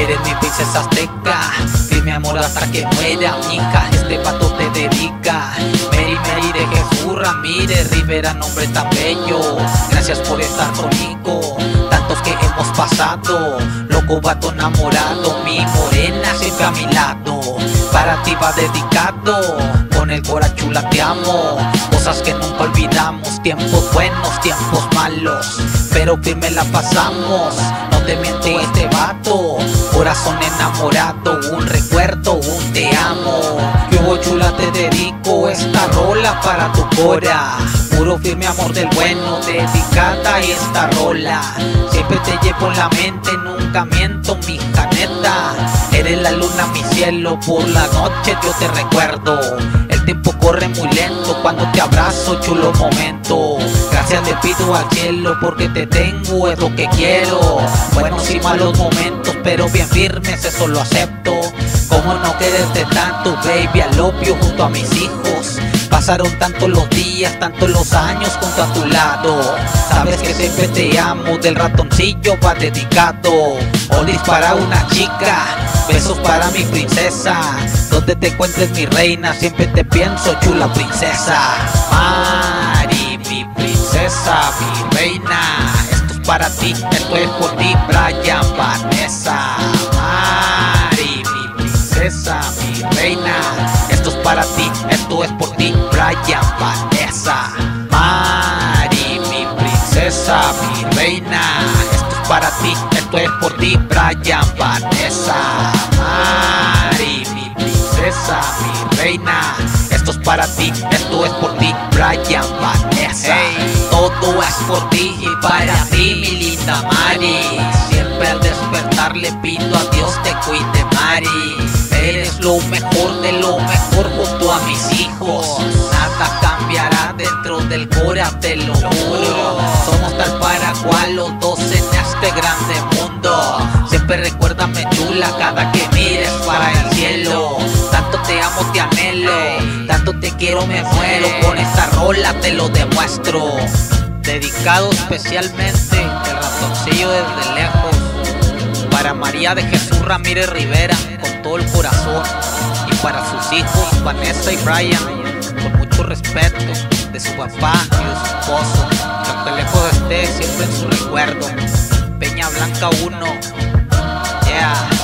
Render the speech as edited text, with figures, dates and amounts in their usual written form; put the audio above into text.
Eres mi princesa azteca, firme amor hasta que muera, mija, este pato te dedica. Mary Mary de Jesús Ramírez Rivera, nombre tan bello. Gracias por estar conmigo, tantos que hemos pasado. Loco vato enamorado, mi morena siempre a mi lado. Para ti va dedicado, con el cora chula te amo. Cosas que nunca olvidamos, tiempos buenos, tiempos malos, pero firme la pasamos. No te miento este vato, corazón enamorado, un recuerdo, un te amo. Yo chula te dedico esta rola para tu cora. Puro firme amor del bueno, dedicada esta rola. Siempre te llevo en la mente, nunca miento, mi caneta. Eres la luna, mi cielo, por la noche yo te recuerdo. El tiempo corre muy lento cuando te abrazo, chulo momento. Gracias le pido al cielo porque te tengo, es lo que quiero. Buenos y malos momentos, pero bien firmes, eso lo acepto. Como no quererte tanto, baby, al opio junto a mis hijos. Pasaron tantos los días, tantos los años junto a tu lado. Sabes que siempre te amo, del ratoncillo va dedicado. Olis para una chica, besos para mi princesa. Donde te encuentres mi reina, siempre te pienso, chula princesa. Mari, mi princesa, mi reina. Esto es para ti, esto es por ti, Brian Vanessa. Mari, mi princesa, mi reina. Esto es para ti, esto es por ti, Brian Vanessa. Mari, mi princesa, mi reina. Esto es para ti, esto es por ti, Brian Vanessa. Mari, mi princesa, mi reina. Esto es para ti, esto es por ti, Brian Vanessa. Hey, todo es por ti y para ti, mi linda Mari. Siempre al despertar le pido a Dios te cuide, Mari. Eres lo mejor de lo mejor junto a mis hijos. Nada cambiará dentro del cora, te lo juro. Somos tal para cual los dos en este grande mundo. Siempre recuérdame chula cada que mires para el cielo. Tanto te amo, te anhelo, tanto te quiero, me muero. Con esta rola te lo demuestro. Dedicado especialmente el ratoncillo desde lejos. Para María de Jesús Ramírez Rivera, con todo el corazón. Y para sus hijos, Vanessa y Brian, con mucho respeto, de su papá y de su esposo. Que aunque lejos esté, siempre en su recuerdo. Peña Blanca 1, yeah.